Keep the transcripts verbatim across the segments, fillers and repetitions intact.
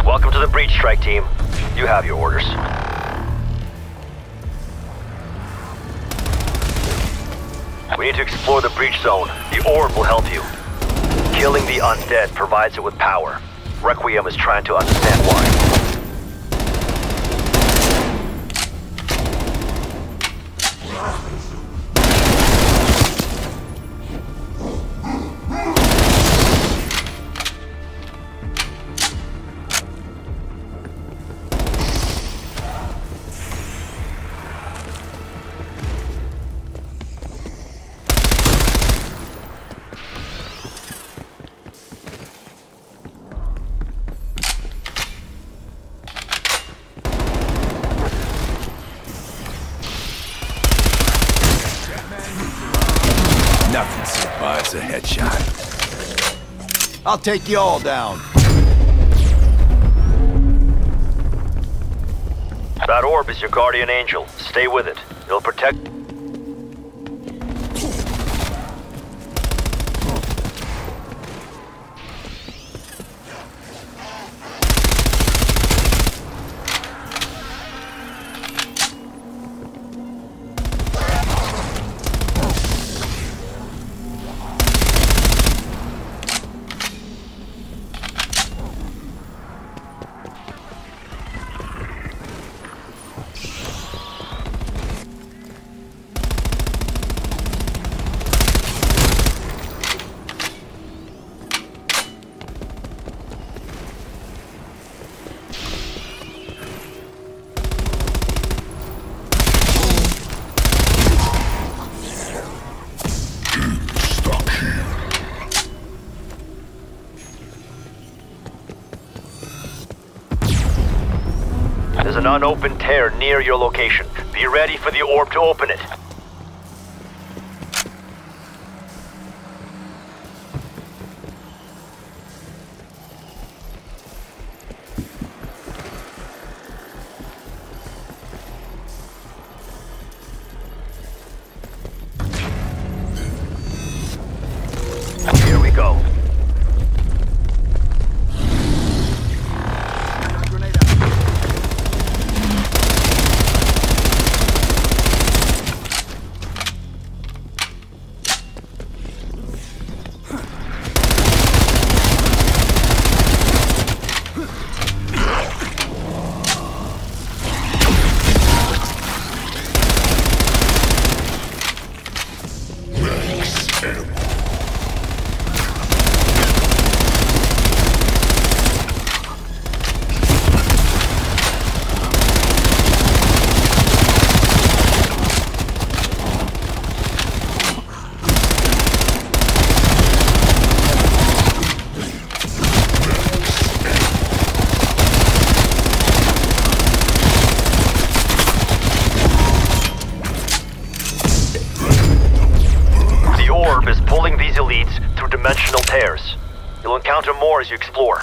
Welcome to the breach strike team. You have your orders. We need to explore the breach zone. The orb will help you. Killing the undead provides it with power. Requiem is trying to understand why. Nothing survives a headshot. I'll take you all down. That orb is your guardian angel. Stay with it. It'll protect... There's an unopened tear near your location. Be ready for the orb to open it. Here we go. Is pulling these elites through dimensional tears. You'll encounter more as you explore.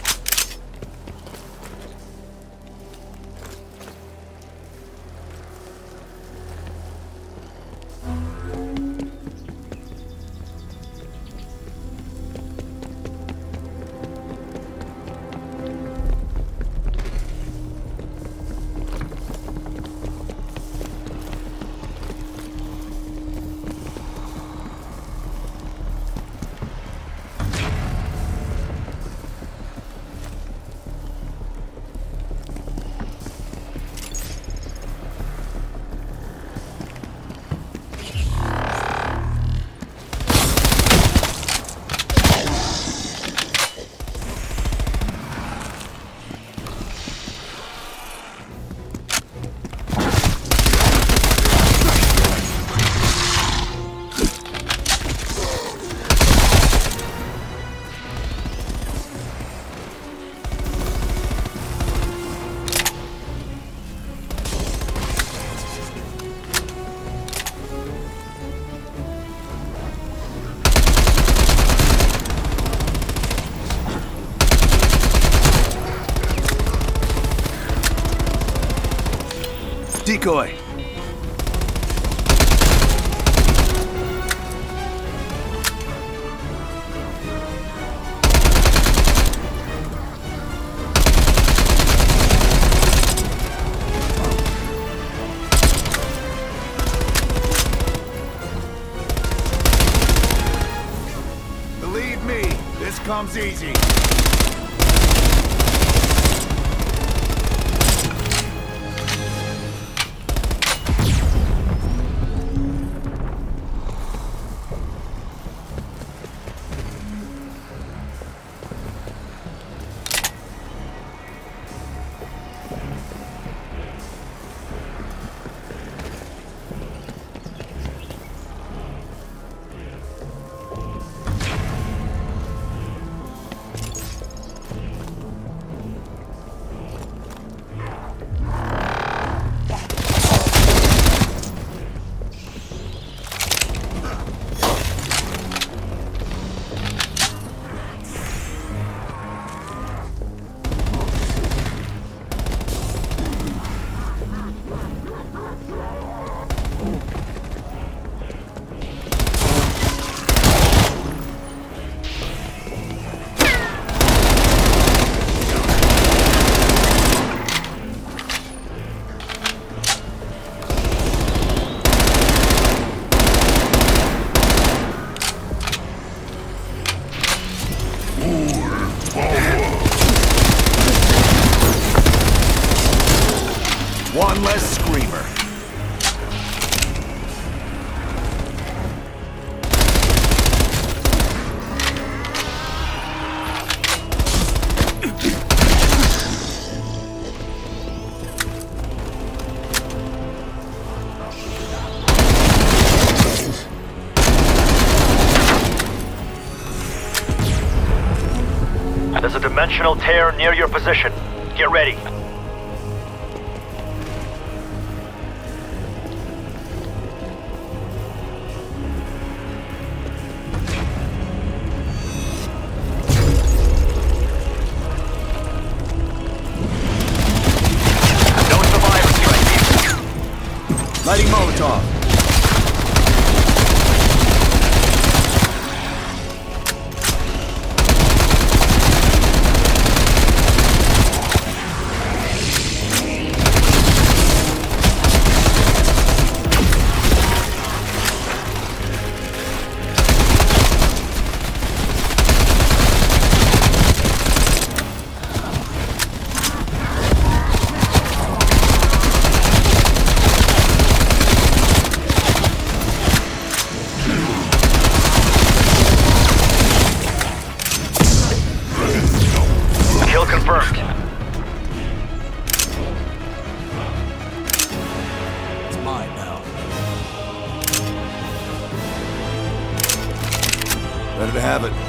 Decoy. comes easy. One less screamer. There's a dimensional tear near your position. Get ready. Lighting Molotov. Confirmed. It's mine now. Better to have it.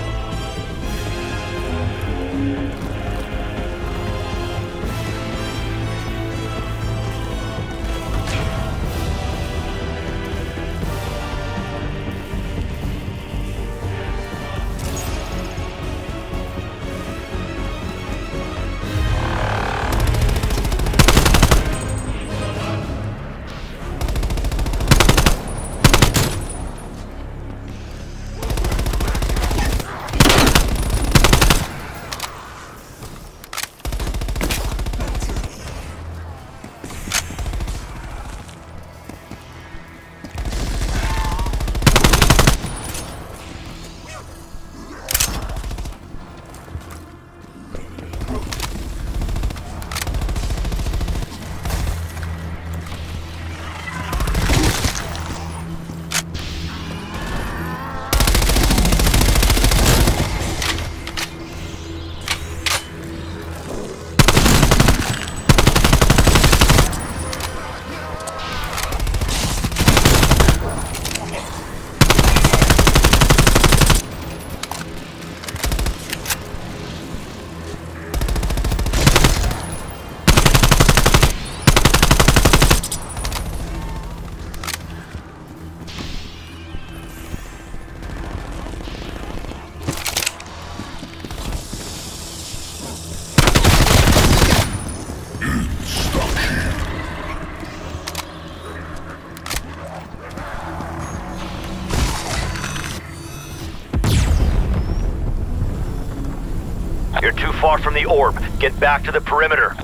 You're too far from the orb. Get back to the perimeter.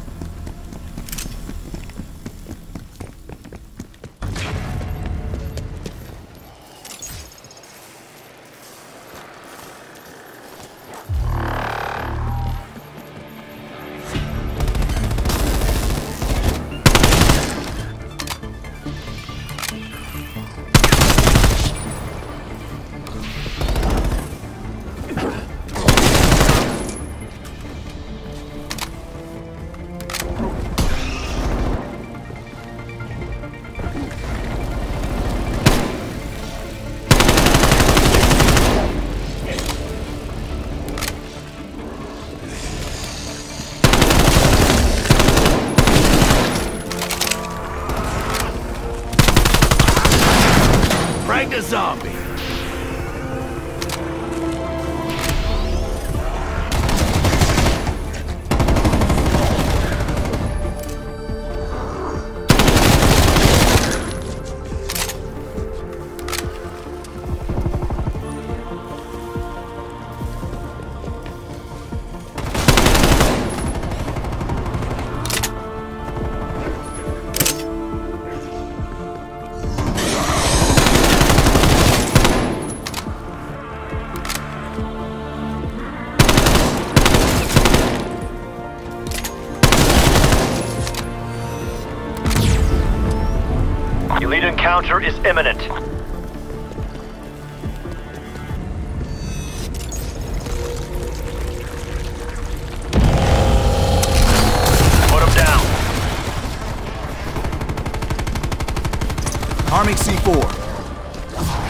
a zombie. Elite encounter is imminent. Put him down. Arming C four.